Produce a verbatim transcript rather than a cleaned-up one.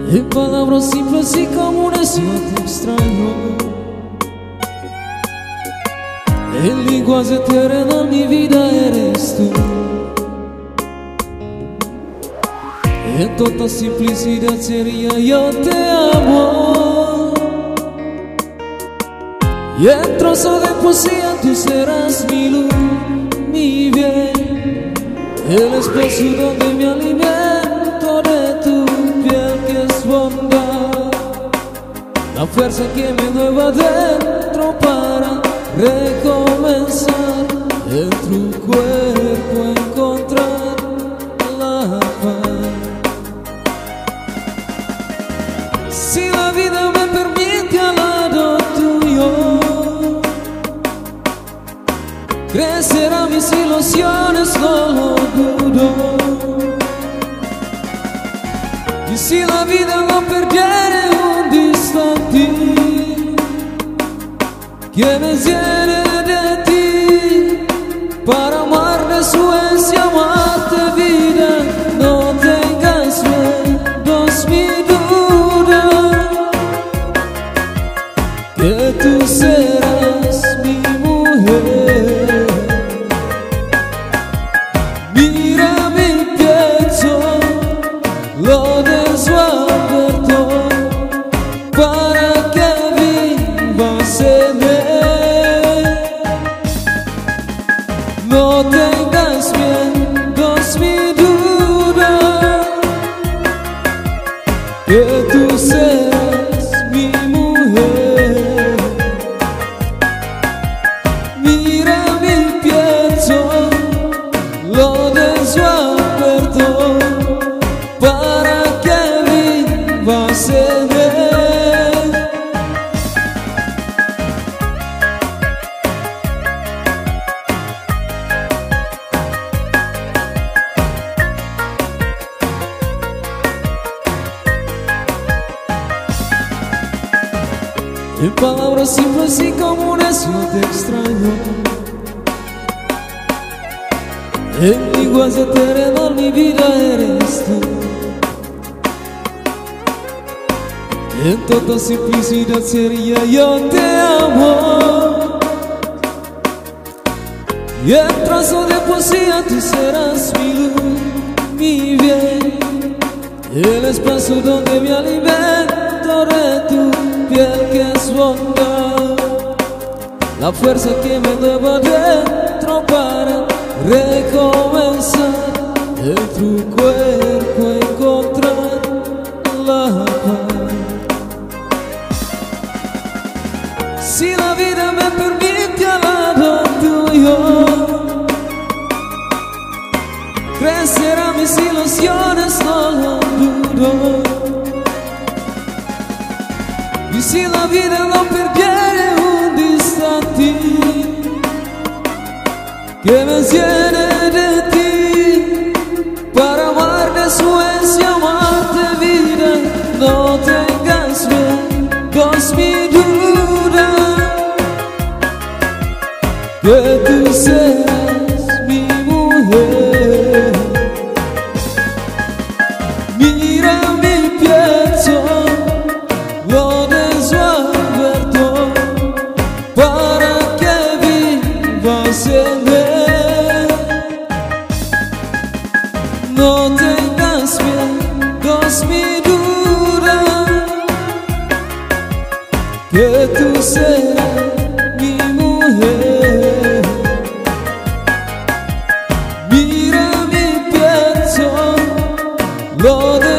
En palabras simples y comunes yo te extraño. En lenguaje terrenal mi vida eres tú. En total simplicidad sería yo te amo. Y en trozo de poesía tú serás mi luz, mi bien. El espacio donde me alimento de tu piel que es bondad. La fuerza que me mueve adentro para recomenzar. En tu cuerpo encontrar la paz. Si la vida me permite al lado tuyo, crecerán mis ilusiones, no lo dudo. Y si la vida no perdiere un instante que me llene de ti, para amar de su esencia, amarte vida, no tengas miedo, mi duda, que tú serás mi mujer. Mira mi pienso, lo desguardo para que vivas en él. No tengas miedo, mi duda, que tú serás mi mujer. Mira mi pienso, lo desguardo para que vivas en él. En palabras simples y comunes yo te extraño. En lenguaje terrenal mi vida eres tú. En total simplicidad sería yo te amo. Y en trazo de poesía tú serás mi luz, mi bien. El espacio donde me alimento de tu piel que es bondad. La fuerza que me lleva dentro para recomenzar. En tu cuerpo encontrar la paz. Si la vida me permite al lado tuyo, crecerán mis ilusiones, no lo dudo. Y si la vida no perdiere un instante que me llene de ti, para amar de su esencia, amarte vida, no tengas miedo, mi duda, que tú serás mi mujer. Mira mi pienso, lo desguardo para que vivas en él. No tengas miedo, mi duda, que tú serás mi mujer. Mira mi pienso, lo